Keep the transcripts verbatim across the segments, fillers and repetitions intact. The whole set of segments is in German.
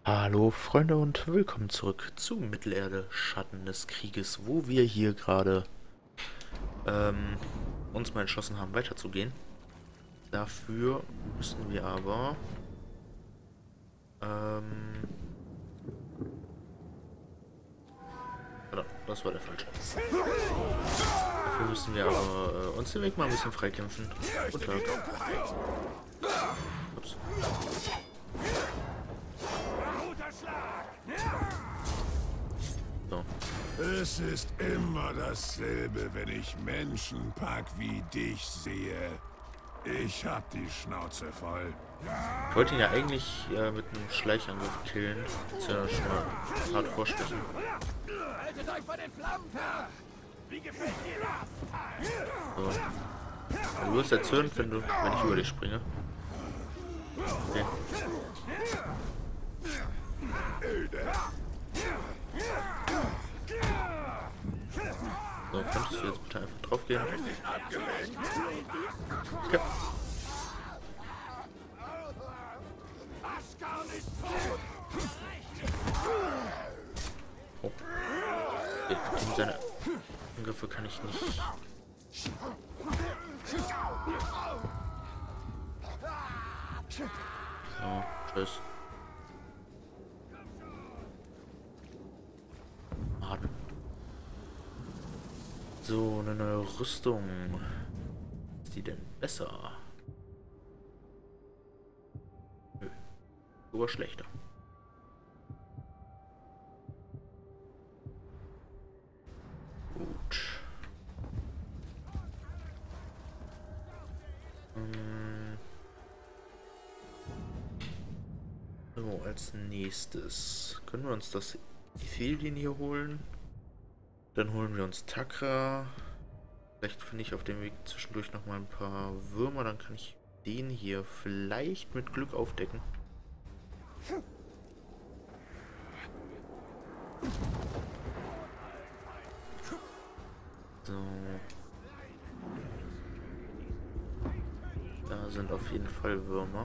Hallo Freunde und willkommen zurück zu Mittelerde Schatten des Krieges, wo wir hier gerade ähm, uns mal entschlossen haben weiterzugehen. Dafür müssen wir aber ähm, verdammt, das war der falsche. Dafür müssen wir aber äh, uns den Weg mal ein bisschen freikämpfen. Guten Tag. Ups. So. Es ist immer dasselbe, wenn ich Menschenpack wie dich sehe. Ich hab die Schnauze voll. Ich wollte ihn ja eigentlich äh, mit einem Schleichangriff killen. Das ist ja schon mal hart vorstechen. Haltet euch vor den Flammen fern! Wie gefällt dir das? So. Du wirst erzürnt, wenn du, wenn ich über dich springe. Okay. So, könntest du jetzt bitte einfach drauf gehen? Okay. Oh. Okay, gegen seine Angriffe kann ich nicht. So, tschüss. Mann. So, eine neue Rüstung. Ist die denn besser? Nö. Sogar schlechter. Gut. Hm. So, als nächstes können wir uns das Ephelien hier holen. Dann holen wir uns Takra. Vielleicht finde ich auf dem Weg zwischendurch noch mal ein paar Würmer. Dann kann ich den hier vielleicht mit Glück aufdecken. So. Da sind auf jeden Fall Würmer.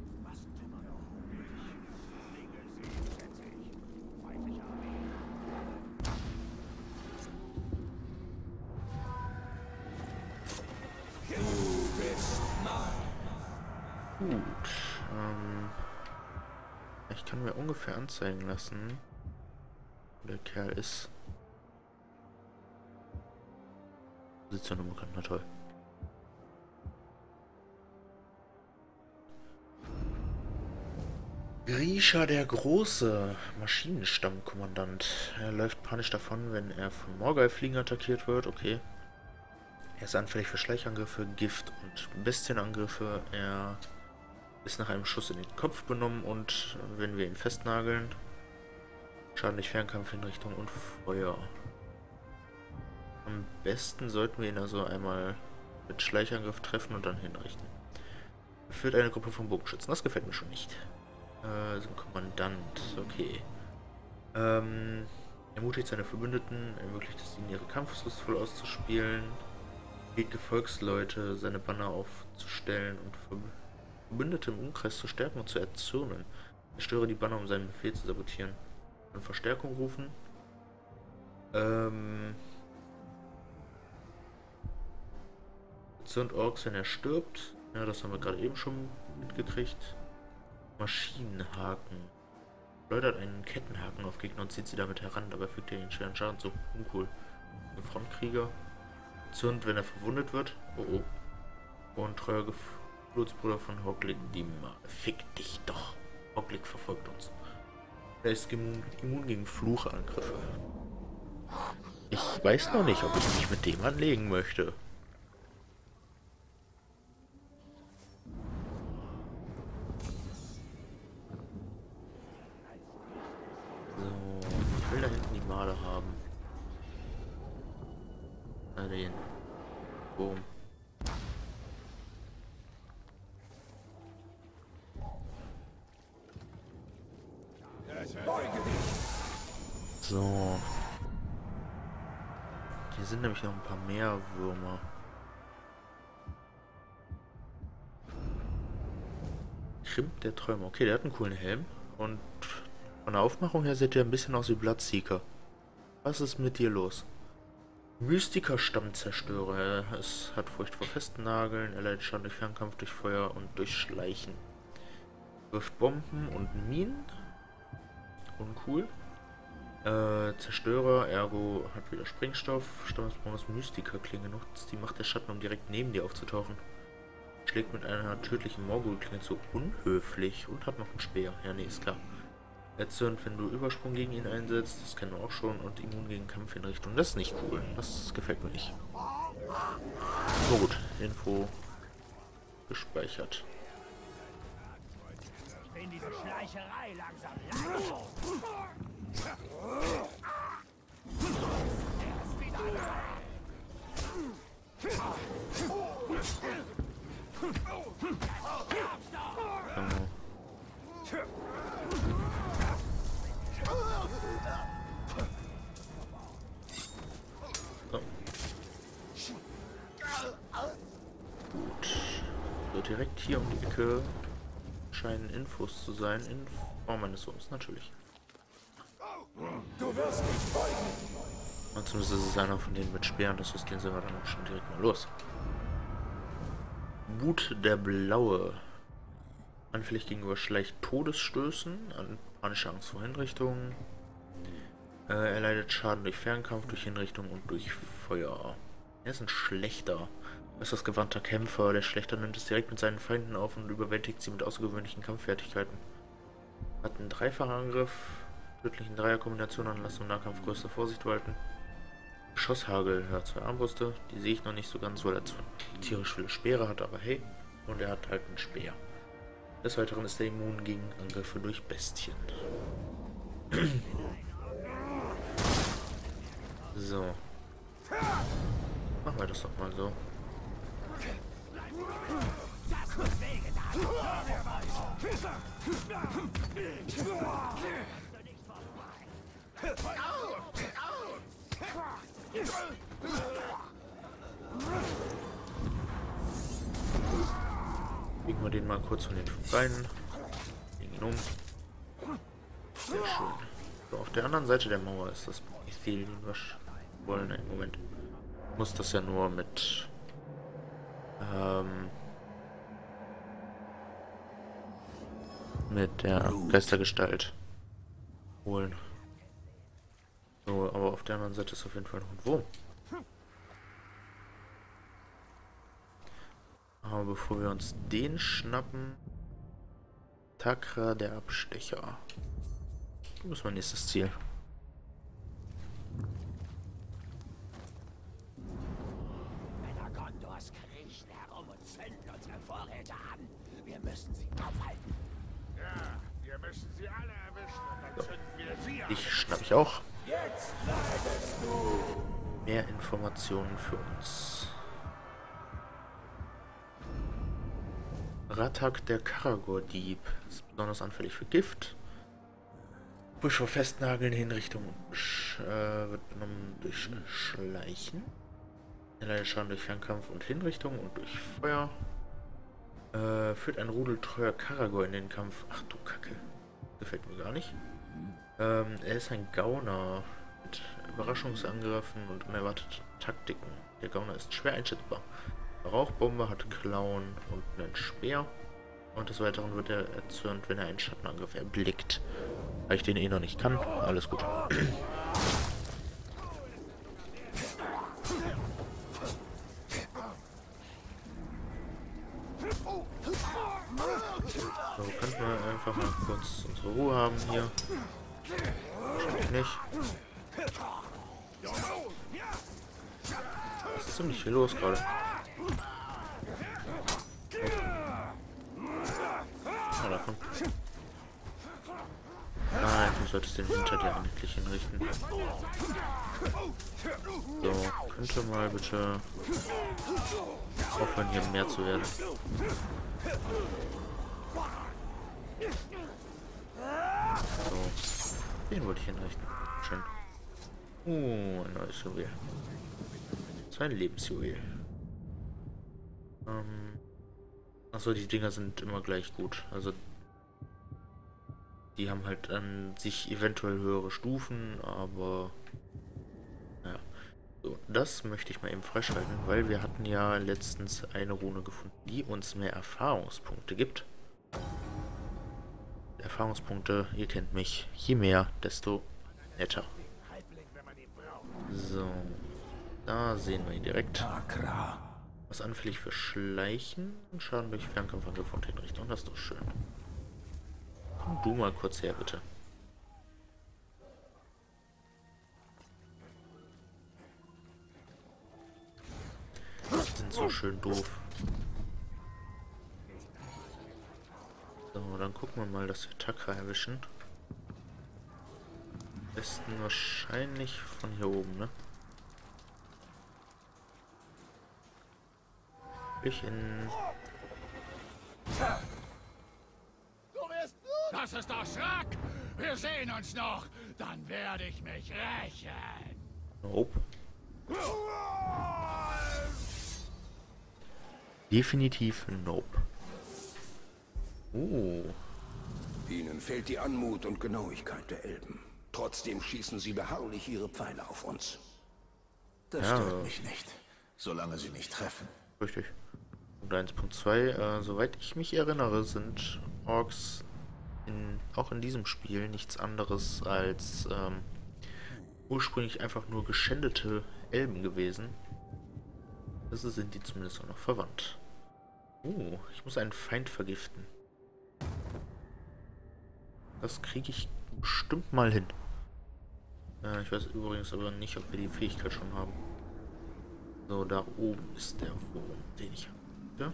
Gut. Ähm, ich kann mir ungefähr anzeigen lassen, wo der Kerl ist. Position unbekannt, na toll. Grisha der Große, Maschinenstammkommandant. Er läuft panisch davon, wenn er von Morgei-Fliegen attackiert wird. Okay. Er ist anfällig für Schleichangriffe, Gift und Bestienangriffe. Er ist nach einem Schuss in den Kopf benommen und wenn wir ihn festnageln, Schaden durch Fernkampf, Hinrichtung und Feuer. Am besten sollten wir ihn also einmal mit Schleichangriff treffen und dann hinrichten. Er führt eine Gruppe von Bogenschützen. Das gefällt mir schon nicht. Äh, so ein Kommandant. Okay. Ähm, ermutigt seine Verbündeten, ermöglicht es ihnen, ihre Kampfeslust voll auszuspielen. Biet Gefolgsleute, seine Banner aufzustellen und Verbündete im Umkreis zu stärken und zu erzürnen. Zerstöre die Banner, um seinen Befehl zu sabotieren. Und Verstärkung rufen. Ähm. Erzürnt Orks, wenn er stirbt. Ja, das haben wir gerade eben schon mitgekriegt. Maschinenhaken. Schleudert einen Kettenhaken auf Gegner und zieht sie damit heran. Dabei fügt er ihnen schweren Schaden zu. Uncool. Ein Frontkrieger. Erzürnt, wenn er verwundet wird. Oh oh. Und treuer Blutsbruder von Hoglick, die Ma Fick dich doch. Hoglick verfolgt uns. Er ist immun, immun gegen Fluchangriffe. Ich weiß noch nicht, ob ich mich mit dem anlegen möchte. So, ich will da hinten die Male haben. Na den. Boom. So. Hier sind nämlich noch ein paar mehr Würmer. Krimp der Träumer. Okay, der hat einen coolen Helm. Und Von der Aufmachung her sieht er ein bisschen aus wie Bloodseeker. Was ist mit dir los? Mystiker-Stammzerstörer. Es hat Furcht vor festen Nageln, er leidet Schaden durch Fernkampf, durch Feuer und durch Schleichen. Wirft Bomben und Minen. Uncool. Äh, Zerstörer, ergo hat wieder Sprengstoff. Stammesbonus Mystiker-Klinge nutzt die Macht der Schatten, um direkt neben dir aufzutauchen. Schlägt mit einer tödlichen Morgul-Klinge zu unhöflich und hat noch einen Speer. Ja, nee, ist klar. Erzürnt, wenn du Übersprung gegen ihn einsetzt, das kennen wir auch schon, und immun gegen Kampfhinrichtung. Das ist nicht cool. Das gefällt mir nicht. So gut, Info gespeichert. Ich bin diese Schleicherei langsam leid. Er ist wieder da. Ähm. So. Gut. So, direkt hier um die Ecke scheinen Infos zu sein. In Form meines Sohns, natürlich. Du wirst nicht beugen. Und zumindest ist es einer von denen mit Speeren. Das heißt, den sind wir dann auch schon direkt mal los. Wut der Blaue. Anfällig gegenüber schleicht Todesstößen, an panische Angst vor Hinrichtungen. Äh, er leidet Schaden durch Fernkampf, durch Hinrichtung und durch Feuer. Er ist ein Schlechter. Er ist das gewandter Kämpfer. Der Schlechter nimmt es direkt mit seinen Feinden auf und überwältigt sie mit außergewöhnlichen Kampffertigkeiten. Hat einen dreifachen Angriff, tödlichen Dreierkombination, Anlassung, Nahkampf, größte Vorsicht walten. Schosshagel, er hat zwei Armbrüste, die sehe ich noch nicht so ganz, weil er zu tierisch viele Speere hat, aber hey, und er hat halt einen Speer. Des Weiteren ist er immun gegen Angriffe durch Bestien. So. Machen wir das doch mal so. Legen wir den mal kurz von den Beinen. Legen ihn um. Sehr schön. So, auf der anderen Seite der Mauer ist das Mythelien. Was wollen wir im Moment? Muss das ja nur mit ähm, mit der Geistergestalt holen. So, aber auf der anderen Seite ist auf jeden Fall noch ein Wurm. Aber bevor wir uns den schnappen, Takra der Abstecher. Das ist mein nächstes Ziel. Männer Gondors kriechen herum und zünden unsere Vorräte an. Wir müssen sie aufhalten. Ja, wir müssen sie alle erwischen und dann zünden wir sie an. Ich schnapp ich auch. Jetzt leidest du. Mehr Informationen für uns. Ratak der Karagor-Dieb ist besonders anfällig für Gift. Busch vor Festnageln, Hinrichtung und äh, wird benommen durch Schleichen. Er leidet Schaden durch Fernkampf und Hinrichtung und durch Feuer. Äh, führt ein Rudel treuer Karagor in den Kampf. Ach du Kacke. Gefällt mir gar nicht. Ähm, er ist ein Gauner mit Überraschungsangriffen und unerwarteten Taktiken. Der Gauner ist schwer einschätzbar. Rauchbombe, hat Klauen und einen Speer. Und des Weiteren wird er erzürnt, wenn er einen Schattenangriff erblickt. Weil ich den eh noch nicht kann. Alles gut. So, könnten wir einfach mal kurz unsere Ruhe haben hier. Wahrscheinlich nicht. Es ist ziemlich viel los gerade. Ah, da kommt. Nein, du solltest den hinter dir eigentlich hinrichten. So, könnte mal bitte aufhören, hier mehr zu werden. So, den wollte ich hinrichten. Schön. Uh, ein neues Juwel. So ein Lebensjuwel. Ähm. Achso, die Dinger sind immer gleich gut. Also Die haben halt an sich eventuell höhere Stufen, aber ja. So, das möchte ich mal eben freischalten, weil wir hatten ja letztens eine Rune gefunden, die uns mehr Erfahrungspunkte gibt. Erfahrungspunkte, ihr kennt mich, je mehr, desto netter. So, da sehen wir ihn direkt. Was anfällig für Schleichen und Schaden durch Fernkampfangriff und Hinrichtung, das ist doch schön. Komm du mal kurz her, bitte. Die sind so schön doof. So, dann gucken wir mal, dass wir Taka erwischen. Am besten wahrscheinlich von hier oben, ne? Ich in... Das ist doch Schreck! Wir sehen uns noch! Dann werde ich mich rächen! Nope. Definitiv nope. Uh. Ihnen fehlt die Anmut und Genauigkeit der Elben. Trotzdem schießen sie beharrlich ihre Pfeile auf uns. Das Ja. stört mich nicht, solange sie nicht treffen. Richtig. Und eins Punkt zwei, äh, soweit ich mich erinnere, sind Orks in, auch in diesem Spiel nichts anderes als ähm, ursprünglich einfach nur geschändete Elben gewesen. Also sind die zumindest auch noch verwandt. Uh, ich muss einen Feind vergiften. Das kriege ich bestimmt mal hin. Äh, ich weiß übrigens aber nicht, ob wir die Fähigkeit schon haben. So, da oben ist der Wurm, den ich habe. Ja?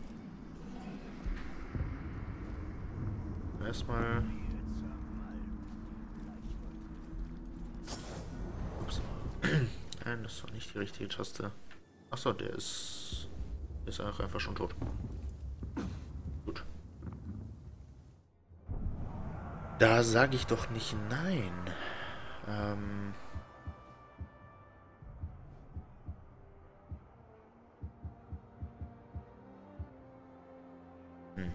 Erstmal. Ups. Nein, das war nicht die richtige Taste. Achso, der ist. Der ist auch einfach schon tot. Gut. Da sage ich doch nicht nein. Ähm. Hm.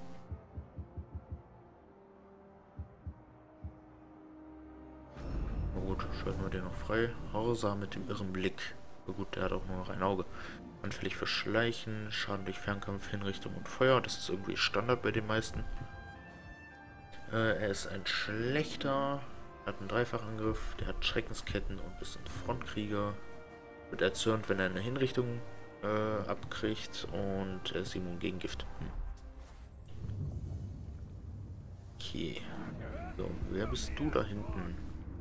Na gut, schalten wir den noch frei. Horsa mit dem irren Blick. Na gut, der hat auch nur noch ein Auge. Anfällig für Schleichen, Schaden durch Fernkampf, Hinrichtung und Feuer. Das ist irgendwie Standard bei den meisten. Äh, er ist ein schlechter, hat einen Dreifachangriff, der hat Schreckensketten und ist ein Frontkrieger. Wird erzürnt, wenn er eine Hinrichtung äh, abkriegt, und er ist immun gegen Gift. Hm. Okay. So, wer bist du da hinten?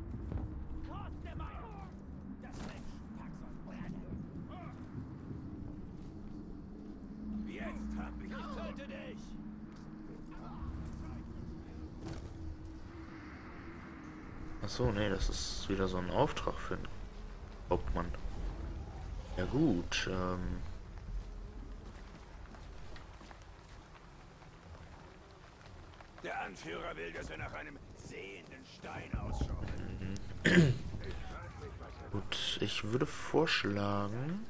Achso, nee, das ist wieder so ein Auftrag für einen Hauptmann. Ja gut, ähm... Der Anführer will, dass wir nach einem sehenden Stein ausschauen. Mhm. Gut, ich würde vorschlagen...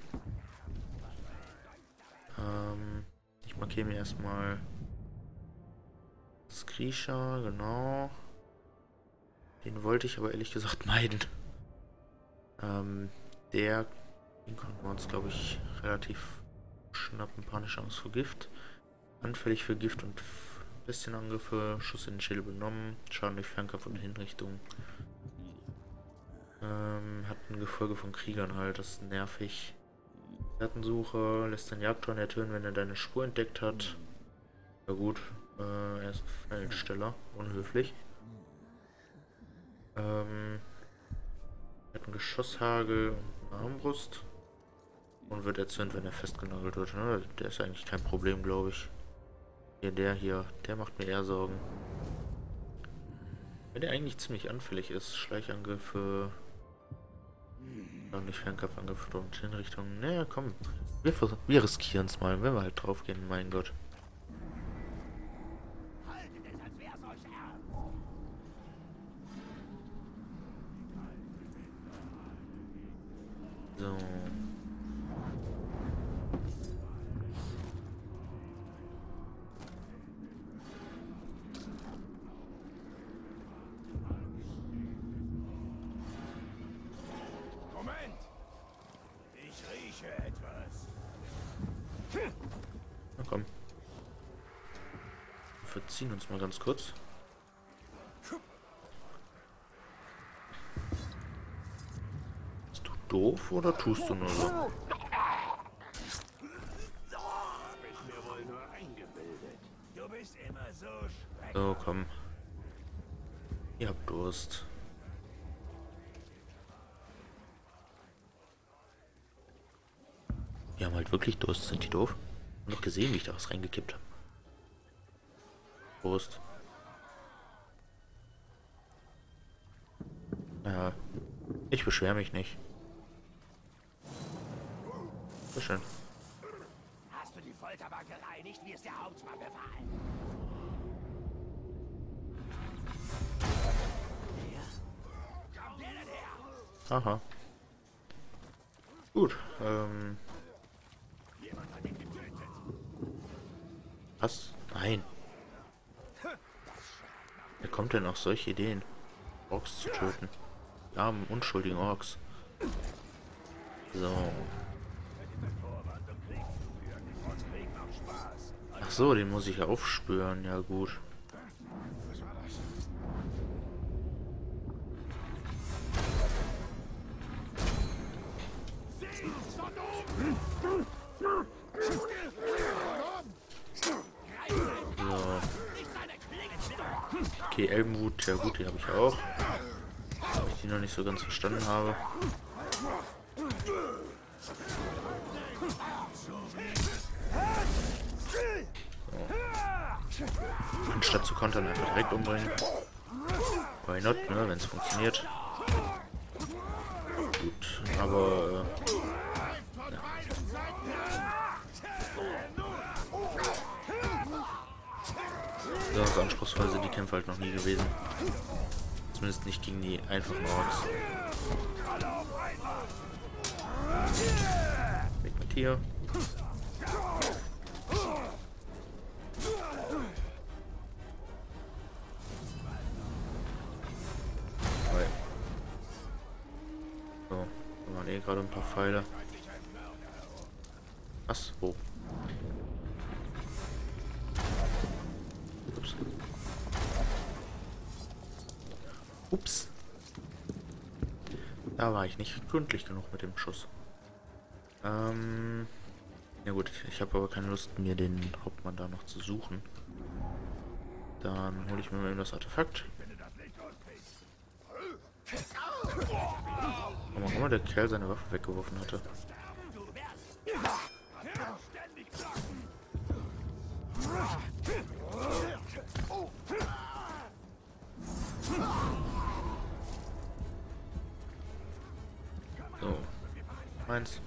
Ähm... Ich markiere mir erstmal... Skrisha, genau... Den wollte ich aber ehrlich gesagt meiden. Ähm, der, den konnten wir uns, glaube ich, relativ schnappen. Panische Angst vor Gift. Anfällig für Gift und Bestienangriffe. Schuss in den Schädel benommen. Schaden durch Fernkampf und Hinrichtung. Ähm, hat ein Gefolge von Kriegern halt. Das ist nervig. Datensuche lässt den Jagdhorn ertönen, wenn er deine Spur entdeckt hat. Ja gut, äh, er ist ein Fallensteller. Unhöflich. Ähm, hat einen Geschosshagel und eine Armbrust. Und wird erzürnt, wenn er festgenagelt wird. Ne? Der ist eigentlich kein Problem, glaube ich. Hier, der hier, der macht mir eher Sorgen. Wenn der eigentlich ziemlich anfällig ist. Schleichangriffe. Dann nicht Fernkampfangriffe und Hinrichtung. Naja, komm. Wir, wir riskieren es mal, wenn wir halt drauf gehen, mein Gott. So. ziehen uns mal ganz kurz. Bist du doof oder tust du nur so? So, komm. Ihr habt Durst. Die haben halt wirklich Durst. Sind die doof? Ich hab noch gesehen, wie ich da was reingekippt habe. Prost. Ja, ich beschwere mich nicht. So schön. Hast du die Folterbar gereinigt, wie es der Hauptmann befahl? Kommt der denn her? Aha. Gut, ähm... Jemand hat ihn getötet. Was? Nein. Wer kommt denn auf solche Ideen? Orks zu töten. Die armen, unschuldigen Orks. So. Ach so, den muss ich ja aufspüren. Ja gut. Was war das? So. Okay, Elbenwut. Ja gut, die habe ich auch. Weil ich die noch nicht so ganz verstanden habe. So. Anstatt zu kontern, einfach direkt umbringen. Why not, ne, wenn es funktioniert. Gut, aber... Äh, ja. Besonders anspruchsvoll sind die Kämpfe halt noch nie gewesen. Zumindest nicht gegen die einfachen Orks. Weg mit hier. So, da waren eh gerade ein paar Pfeile. Was? Wo? Ups. Ups. Da war ich nicht gründlich genug mit dem Schuss. Ähm. Ja gut, ich habe aber keine Lust, mir den Hauptmann da noch zu suchen. Dann hole ich mir mal eben das Artefakt. Warum auch immer der Kerl seine Waffe weggeworfen hatte. So. Meins.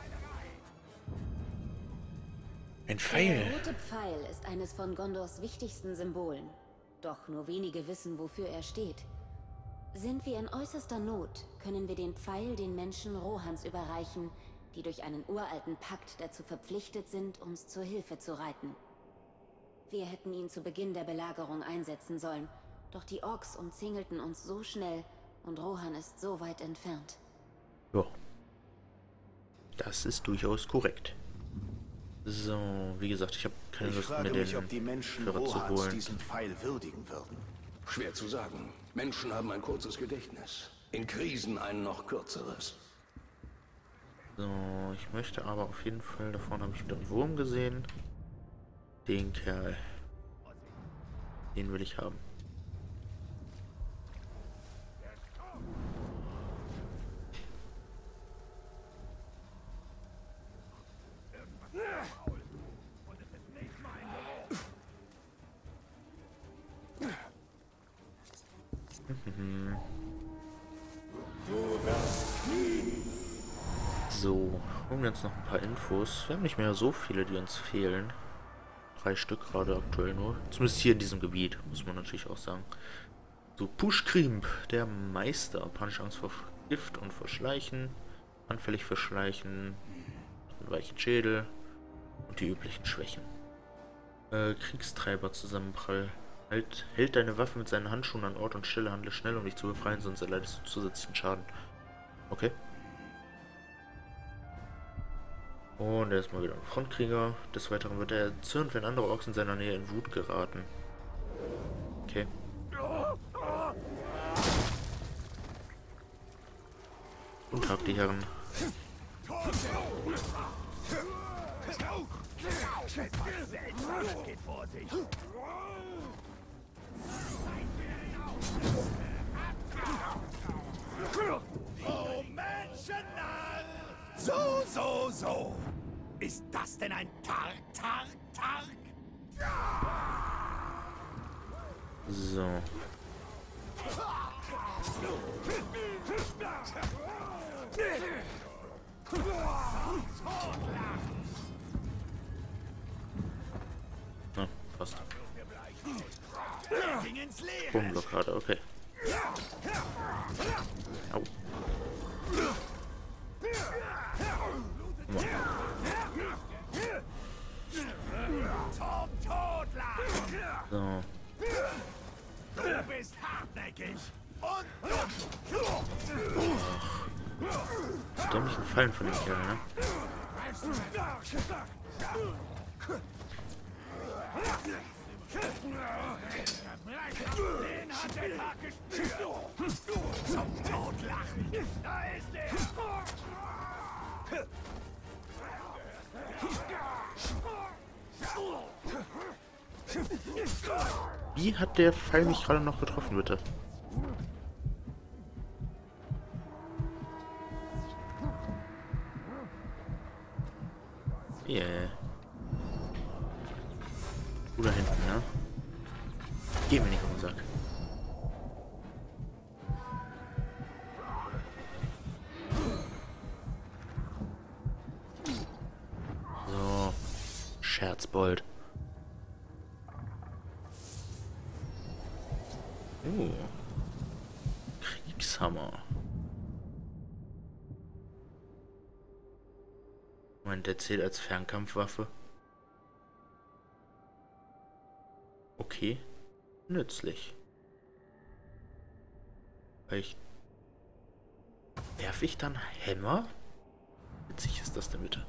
Ein Pfeil. Der rote Pfeil ist eines von Gondors wichtigsten Symbolen. Doch nur wenige wissen, wofür er steht. Sind wir in äußerster Not, können wir den Pfeil den Menschen Rohans überreichen, die durch einen uralten Pakt dazu verpflichtet sind, uns zur Hilfe zu reiten. Wir hätten ihn zu Beginn der Belagerung einsetzen sollen, doch die Orks umzingelten uns so schnell und Rohan ist so weit entfernt. Ja. Das ist durchaus korrekt. So, wie gesagt, ich habe keine Ich Lust frage mehr, mich, ob die den Menschen Führer zu Rohans holen. diesen Pfeil würdigen würden. Schwer zu sagen. Menschen haben ein kurzes Gedächtnis. In Krisen ein noch kürzeres. So, ich möchte aber auf jeden Fall, da vorne habe ich wieder einen Wurm gesehen. Den Kerl. Den will ich haben. So, holen wir uns noch ein paar Infos. Wir haben nicht mehr so viele, die uns fehlen. Drei Stück gerade aktuell nur. Zumindest hier in diesem Gebiet, muss man natürlich auch sagen. So, Pushkrimp, der Meister. Panische Angst vor Gift und vor Schleichen. Anfällig für Schleichen. Einen weichen Schädel. Und die üblichen Schwächen. Äh, Kriegstreiber Zusammenprall. Halt, hält deine Waffe mit seinen Handschuhen an Ort und Stelle, handle schnell, um dich zu befreien, sonst erleidest du zusätzlichen Schaden. Okay. Und er ist mal wieder ein Frontkrieger. Des Weiteren wird er erzürnt, wenn andere Orks in seiner Nähe in Wut geraten. Okay. Guten Tag, die Herren. Oh, Menschennarr! So, so, so. Ist das denn ein Targ, Targ, Targ? So. Na, passt. Bomblockade, okay. Au. So. Du bist hartnäckig und Ach, dämlichen Fallen von dem Kerl, ne? den hat der Tag gespürt. Zum Totlachen. Da ist er. Wie hat der Pfeil mich gerade noch getroffen, bitte? Yeah. Du da hinten, ja? Geh mir nicht auf den Sack. So. Scherzbold. Uh. Kriegshammer. Moment, der zählt als Fernkampfwaffe. Okay. Nützlich. Ich werfe ich dann Hämmer? Witzig ist das denn bitte?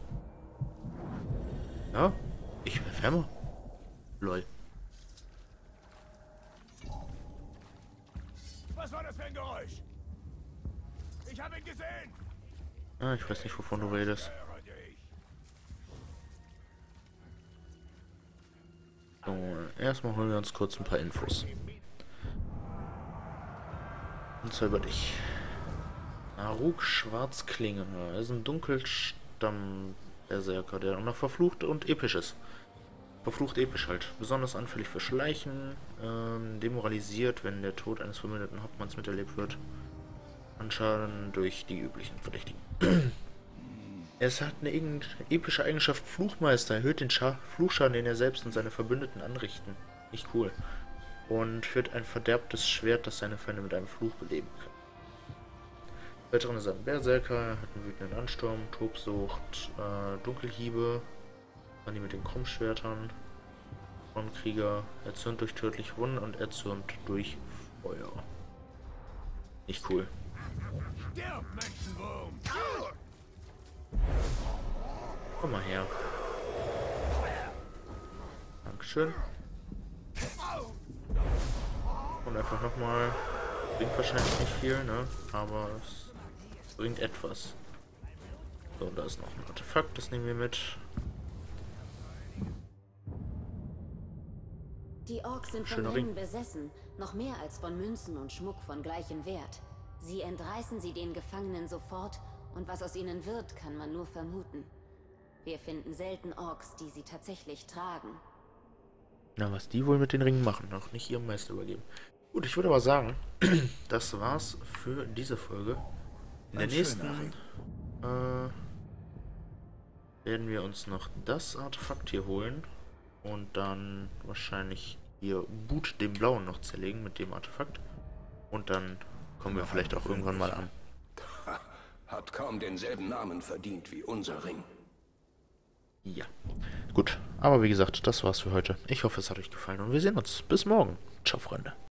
Ja, ich werfe Hämmer. Lol. Was war das für ein Geräusch? Ich habe ihn gesehen. Ah, ich weiß nicht, wovon du redest. So, erstmal holen wir uns kurz ein paar Infos. Und zwar über dich. Naruk Schwarzklinge. Er ist ein Dunkelstamm-Berserker, der noch verflucht und episch ist. Verflucht episch halt. Besonders anfällig für Schleichen. Ähm, demoralisiert, wenn der Tod eines verbündeten Hauptmanns miterlebt wird. Anschaden durch die üblichen Verdächtigen. Es hat eine epische Eigenschaft Fluchmeister. Erhöht den Scha Fluchschaden, den er selbst und seine Verbündeten anrichten. Nicht cool. Und führt ein verderbtes Schwert, das seine Feinde mit einem Fluch beleben kann. Weiteren ist ein Berserker, hat einen wütenden Ansturm, Tobsucht, äh, Dunkelhiebe, dann die mit den Krummschwertern, von Krieger, erzürnt durch tödliche Wunden und erzürnt durch Feuer. Nicht cool. Komm mal her. Dankeschön. Und einfach nochmal. Bringt wahrscheinlich nicht viel, ne? Aber es bringt etwas. So, da ist noch ein Artefakt, das nehmen wir mit. Die Orks sind von Ringen besessen, noch mehr als von Münzen und Schmuck von gleichem Wert. Sie entreißen sie den Gefangenen sofort, und was aus ihnen wird, kann man nur vermuten. Wir finden selten Orks, die sie tatsächlich tragen. Na, was die wohl mit den Ringen machen, noch nicht ihrem Meister übergeben. Gut, ich würde aber sagen, das war's für diese Folge. In der nächsten äh, werden wir uns noch das Artefakt hier holen und dann wahrscheinlich hier Boot den Blauen noch zerlegen mit dem Artefakt. Und dann kommen wir vielleicht auch irgendwann mal an. Hat kaum denselben Namen verdient wie unser Ring. Ja. Gut, aber wie gesagt, das war's für heute. Ich hoffe, es hat euch gefallen und wir sehen uns. Bis morgen. Ciao, Freunde.